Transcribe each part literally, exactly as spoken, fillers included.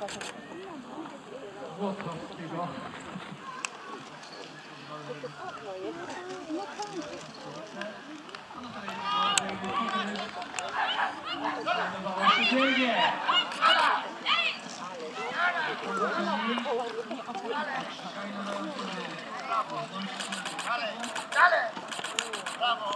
Włodkowskiego. Dalej! Brawo!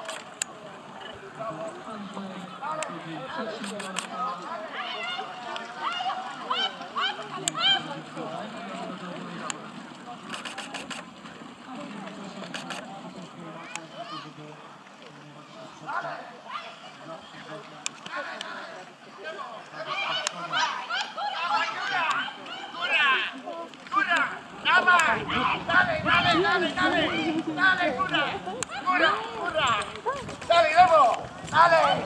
Dawaj! Dalej, dalej, dalej, dalej! Dalej, góra! Góra, góra! Dalej, lewo! Dalej!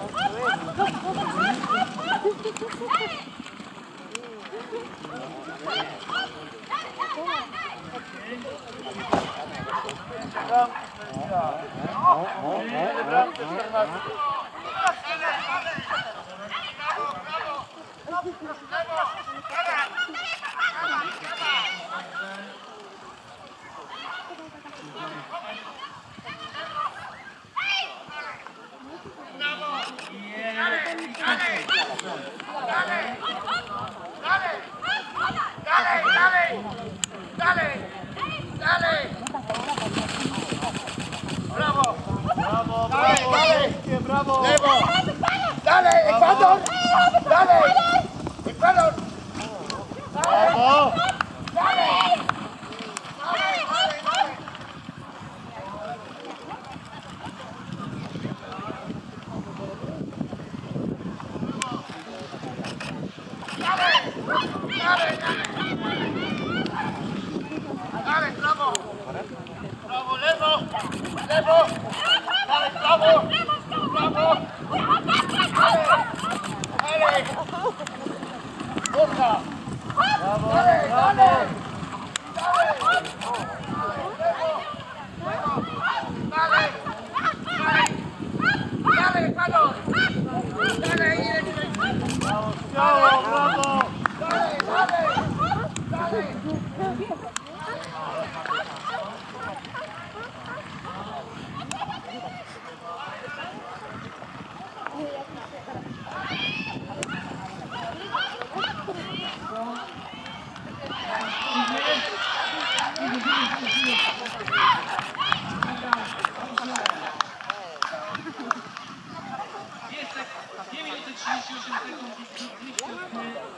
Brawo! Lewo! Dalej, Ekwador! Dalej! Ekwador! Brawo! Dalej! Dalej, dalej, dalej! Dalej! Dalej, dalej! Dalej, brawo! Brawo, lewo! Lewo! Dalej, brawo! Brawo! Dalej! Kurka! Brawo! Dalej, dalej! Dalej! Dalej! Dalej! Dalej, Ekwador! Dalej, ile ci brawo! Brawo! Dalej, dalej! Dalej! Jeszcze dwie minuty trzydzieści osiem sekund.